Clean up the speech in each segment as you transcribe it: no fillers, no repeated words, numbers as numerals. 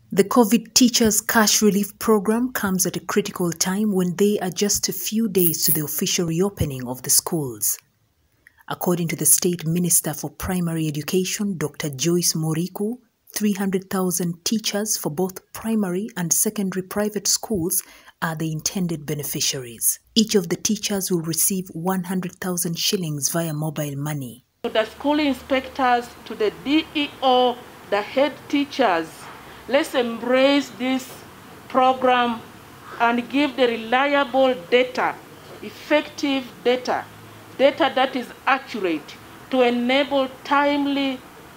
The COVID Teachers Cash Relief Program comes at a critical time when they are just a few days to the official reopening of the schools. According to the State Minister for Primary Education, Dr. Joyce Muriku, 300,000 teachers for both primary and secondary private schools are the intended beneficiaries. Each of the teachers will receive 100,000 shillings via mobile money. To the school inspectors, to the DEO, the head teachers, let's embrace this program and give the reliable data, effective data that is accurate to enable timely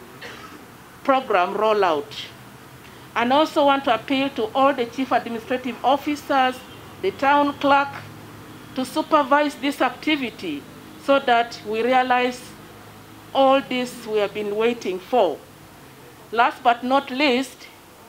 program rollout. And also want to appeal to all the chief administrative officers, the town clerk, to supervise this activity so that we realize all this we have been waiting for. Last but not least,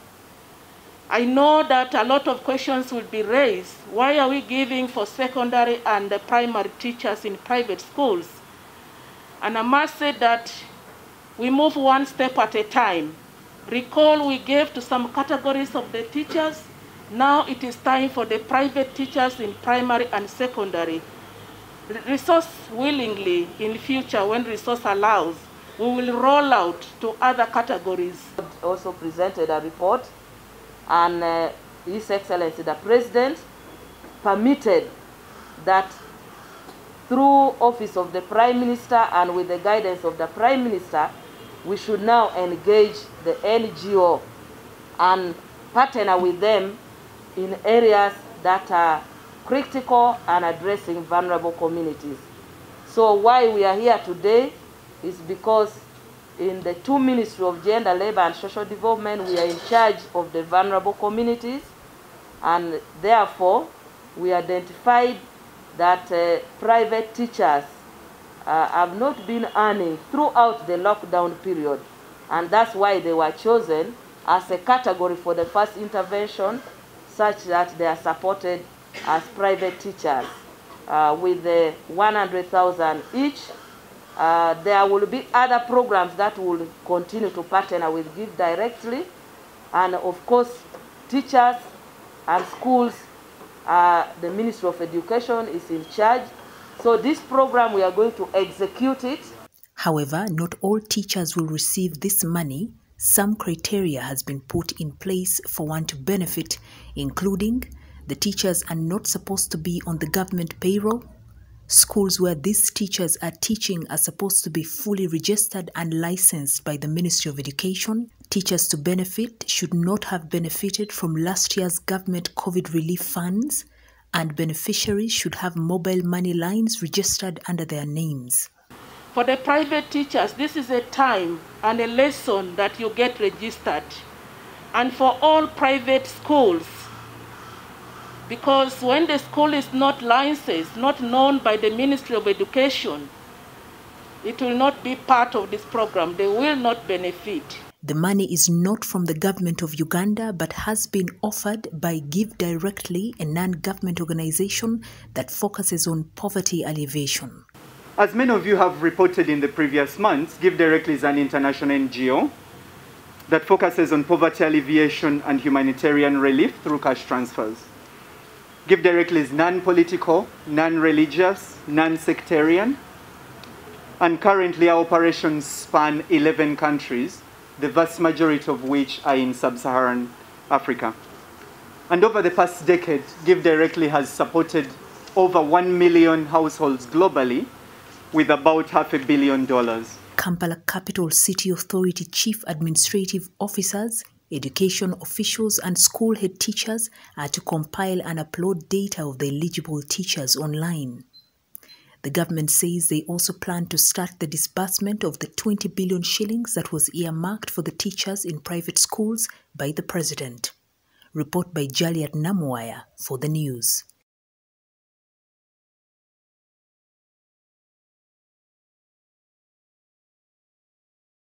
I know that a lot of questions will be raised. Why are we giving for secondary and primary teachers in private schools? And I must say that we move one step at a time. Recall we gave to some categories of the teachers. Now it is time for the private teachers in primary and secondary. Resource willingly in future, when resource allows, we will roll out to other categories. Also presented a report, and His Excellency the President permitted that through Office of the Prime Minister and with the guidance of the Prime Minister, we should now engage the NGO and partner with them in areas that are critical and addressing vulnerable communities. So why we are here today is because in the two Ministry of Gender, Labor and Social Development, we are in charge of the vulnerable communities, and therefore we identified that private teachers have not been earning throughout the lockdown period, and that's why they were chosen as a category for the first intervention, such that they are supported as private teachers with 100,000 each. There will be other programs that will continue to partner with Give Directly, and of course teachers and schools, the Ministry of Education is in charge. So this program, we are going to execute it. However, not all teachers will receive this money. Some criteria has been put in place for one to benefit, including the teachers are not supposed to be on the government payroll. Schools where these teachers are teaching are supposed to be fully registered and licensed by the Ministry of Education. Teachers to benefit should not have benefited from last year's government COVID relief funds, and beneficiaries should have mobile money lines registered under their names. For the private teachers, this is a time and a lesson that you get registered. And for all private schools, because when the school is not licensed, not known by the Ministry of Education, it will not be part of this program. They will not benefit. The money is not from the government of Uganda, but has been offered by Give Directly, a non-government organization that focuses on poverty alleviation. As many of you have reported in the previous months, Give Directly is an international NGO that focuses on poverty alleviation and humanitarian relief through cash transfers. Give Directly is non-political, non-religious, non-sectarian, and currently our operations span 11 countries, the vast majority of which are in sub-Saharan Africa. And over the past decade, Give Directly has supported over 1 million households globally with about $500 million. Kampala Capital City Authority Chief Administrative Officers, education officials and school head teachers are to compile and upload data of the eligible teachers online. The government says they also plan to start the disbursement of the 20 billion shillings that was earmarked for the teachers in private schools by the president. Report by Jaliat Namuaya for the news.